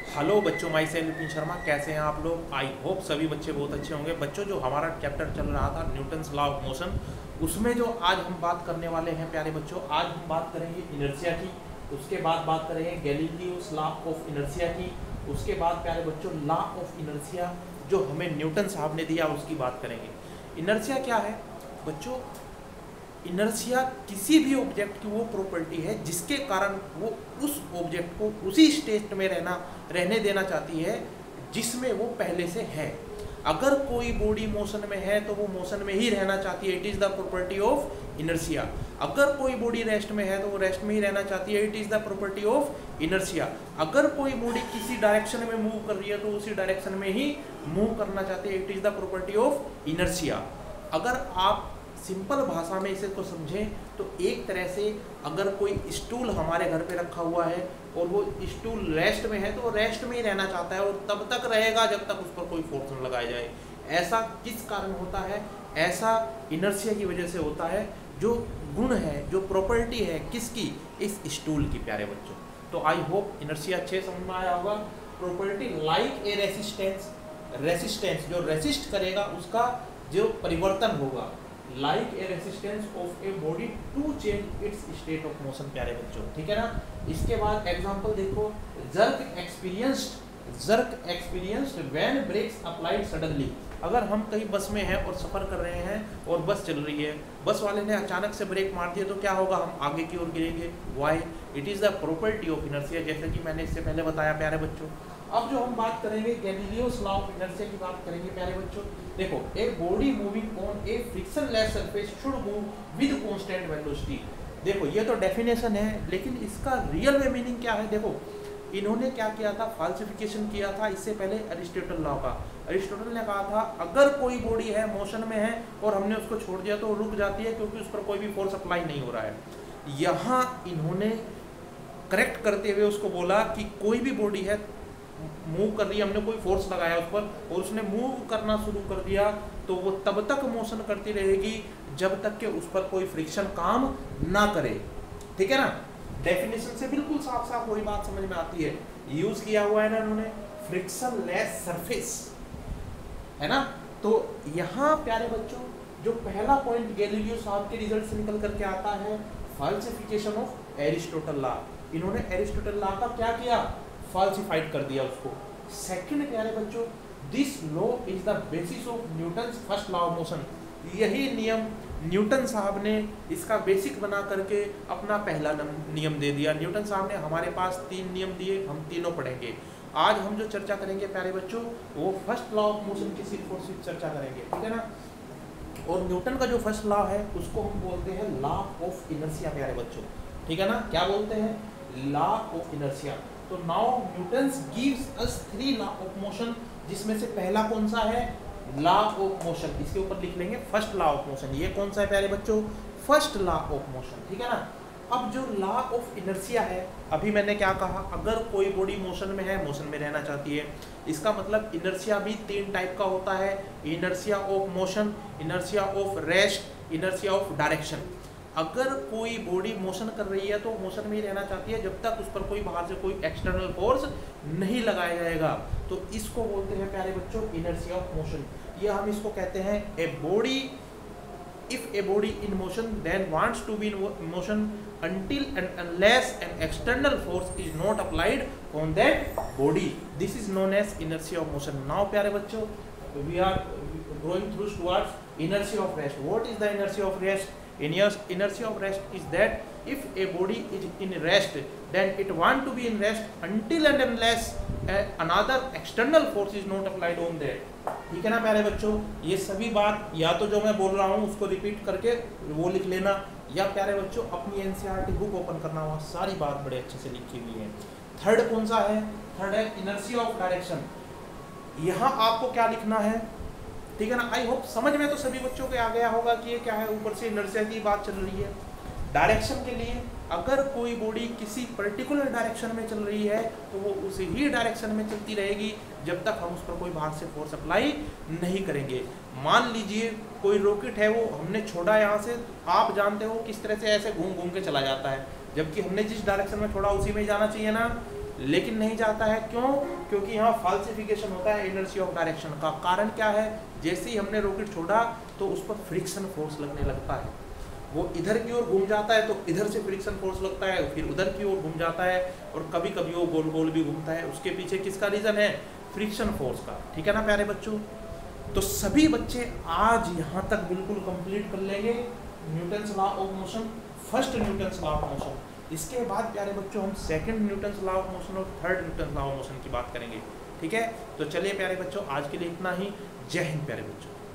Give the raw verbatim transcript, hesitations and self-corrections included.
Hello बच्चों, my self Vipin Sharma. कैसे हैं आप लोग? आई होप सभी बच्चे बहुत अच्छे होंगे। बच्चों, जो हमारा चैप्टर चल रहा था न्यूटन्स लॉ ऑफ मोशन, उसमें जो आज हम बात करने वाले हैं प्यारे बच्चों, आज हम बात करेंगे इनर्शिया की। उसके बाद बात करेंगे गैलीलियोस लॉ ऑफ इनर्शिया की। उसके बाद प्यारे बच्चों लॉ ऑफ इनर्शिया जो हमें न्यूटन साहब ने दिया उसकी बात करेंगे। इनर्शिया क्या है बच्चों? इनर्शिया किसी भी ऑब्जेक्ट की वो प्रॉपर्टी है जिसके कारण वो उस ऑब्जेक्ट को उसी स्टेट में रहना रहने देना चाहती है जिसमें वो पहले से है। अगर कोई बॉडी मोशन में है तो वो मोशन में ही रहना चाहती है, it is the property of inertia. अगर कोई बॉडी रेस्ट में है तो वो रेस्ट में ही रहना चाहती है, it is the property of inertia. अगर कोई बॉडी किसी डायरेक्शन में मूव कर रही है तो उसी डायरेक्शन में ही मूव करना चाहती है, it is the property of inertia. अगर आप सिंपल भाषा में इसे को समझें तो एक तरह से अगर कोई स्टूल हमारे घर पे रखा हुआ है और वो स्टूल रेस्ट में है तो वो रेस्ट में ही रहना चाहता है और तब तक रहेगा जब तक उस पर कोई फोर्स न लगाया जाए। ऐसा किस कारण होता है? ऐसा इनर्शिया की वजह से होता है। जो गुण है, जो प्रॉपर्टी है किसकी? इस स्टूल की प्यारे बच्चों। तो आई होप इनर्शिया अच्छे समझ में आया होगा। Property like a resistance, resistance जो रेसिस्ट करेगा उसका जो परिवर्तन होगा, like a resistance of a body to change its state of motion प्यारे बच्चों, ठीक है ना। इसके बाद एग्जांपल देखो, jerk experienced, jerk experienced when brakes applied suddenly. अगर हम कहीं बस में हैं और सफ़र कर रहे हैं और बस चल रही है, बस वाले ने अचानक से ब्रेक मार दिया तो क्या होगा? हम आगे की ओर गिरेंगे। Why? It is the property of inertia, जैसे कि मैंने इससे पहले बताया प्यारे बच्चों। अब जो हम बात करेंगे गैलीलियोस लॉ ऑफ इनर्शिया की बात करेंगे प्यारे बच्चों। देखो, a body moving on a frictionless surface should move with constant velocity. देखो, ये तो डेफिनेशन है, लेकिन इसका रियल में मीनिंग क्या है? देखो, इन्होंने क्या किया था? फाल्सिफिकेशन किया था इससे पहले अरिस्टोटल लॉ का। अरिस्टोटल ने कहा था अगर कोई बॉडी है, मोशन में है और हमने उसको छोड़ दिया तो वो रुक जाती है क्योंकि उस पर कोई भी फोर्स अप्लाई नहीं हो रहा है। यहाँ इन्होंने करेक्ट करते हुए उसको बोला कि कोई भी बॉडी है, मूव कर रही है, हमने कोई फोर्स लगाया उस पर और उसने मूव करना शुरू कर दिया तो वो तब तक मोशन करती रहेगी जब तक कि उस पर कोई फ्रिक्शन काम ना करे, ठीक है ना। डेफिनेशन से बिल्कुल साफ साफ वही बात समझ में आती है। यूज किया हुआ है ना उन्होंने, फ्रिक्शन लेस सरफेस, है ना। तो यहाँ प्यारे बच्चों जो पहला पॉइंट गैलीलियो साहब के रिजल्ट से निकल करके आता है, फाल्सिफिकेशन ऑफ एरिस्टोटल लॉ। इन्होंने एरिस्टोटल लॉ का क्या किया? फाल्सिफाइड कर दिया उसको। सेकंड प्यारे बच्चों, this law is the basis of Newton's first law of motion. यही नियम न्यूटन साहब ने इसका बेसिक बना करके अपना पहला नियम दे दिया। न्यूटन साहब ने हमारे पास तीन नियम दिए, हम तीनों पढ़ेंगे। आज हम जो चर्चा करेंगे प्यारे बच्चों वो फर्स्ट लॉ ऑफ मोशन की सिर्फ और सिर्फ चर्चा करेंगे, ठीक है ना। और न्यूटन का जो फर्स्ट लॉ है उसको हम बोलते हैं लॉ ऑफ इनर्शिया प्यारे बच्चों, ठीक है ना। क्या बोलते हैं? Law of inertia. तो now Newton's gives us three law of motion, जिसमें से पहला कौन सा है? Law of motion. इसके ऊपर लिख लेंगे फर्स्ट लॉ ऑफ मोशन। ये कौन सा है प्यारे बच्चों? फर्स्ट लॉ ऑफ मोशन, ठीक है ना। अब जो लॉ ऑफ इनर्शिया है, अभी मैंने क्या कहा? अगर कोई बॉडी मोशन में है, मोशन में रहना चाहती है, इसका मतलब इनर्शिया भी तीन टाइप का होता है। Inertia of motion, inertia of rest, inertia of direction. अगर कोई बॉडी मोशन कर रही है तो मोशन में ही रहना चाहती है जब तक उस पर कोई बाहर से कोई एक्सटर्नल फोर्स नहीं लगाया जाएगा। तो इसको बोलते हैं प्यारे बच्चों इनर्शिया ऑफ मोशन। ये हम इसको कहते हैं a body, if a body in motion then wants to be in motion until and unless an external force is not applied on that body, this is known as inertia of motion. Now प्यारे बच्चों we are going through towards inertia of rest. What is the inertia of rest? Inertia of rest is that if a body is in rest then it want to be in rest until and unless another external force is not applied on that, ठीक है ना प्यारे बच्चों। ये सभी बात या तो जो मैं बोल रहा हूँ उसको रिपीट करके वो लिख लेना, या प्यारे बच्चों अपनी एनसीईआरटी बुक ओपन करना, वहाँ सारी बात बड़े अच्छे से लिखी हुई है। थर्ड कौन सा है? थर्ड है इनर्शिया ऑफ डायरेक्शन। यहाँ आपको क्या लिखना है, ठीक है ना। आई होप समझ में तो सभी बच्चों के आ गया होगा कि ये क्या है। ऊपर से इनर्शिया की बात चल रही है। डायरेक्शन के लिए अगर कोई बॉडी किसी पर्टिकुलर डायरेक्शन में चल रही है तो वो उसी ही डायरेक्शन में चलती रहेगी जब तक हम उस पर कोई बाहर से फोर्स अप्लाई नहीं करेंगे। मान लीजिए कोई रॉकेट है, वो हमने छोड़ा यहाँ से, आप जानते हो किस तरह से ऐसे घूम घूम के चला जाता है, जबकि हमने जिस डायरेक्शन में छोड़ा उसी में जाना चाहिए ना। लेकिन नहीं जाता है। क्यों? क्योंकि यहाँ फाल्सिफिकेशन होता है इनर्शिया ऑफ डायरेक्शन का। कारण क्या है? जैसे ही हमने रॉकेट छोड़ा तो उस पर फ्रिक्शन फोर्स लगने लगता है, वो इधर की ओर घूम जाता है तो इधर से फ्रिक्शन फोर्स लगता है, फिर उधर की ओर घूम जाता है, और कभी कभी वो गोल गोल भी घूमता है। उसके पीछे किसका रीजन है? फ्रिक्शन फोर्स का। ठीक है ना प्यारे बच्चों? तो सभी बच्चे आज यहाँ तक बिल्कुल कंप्लीट कर लेंगे Newton's law of motion, first Newton's law of motion. इसके बाद प्यारे बच्चों हम second Newton's law of motion और third Newton's law of motion की बात करेंगे। ठीक है, तो चलिए प्यारे बच्चों आज के लिए इतना ही। जय हिंद प्यारे बच्चों।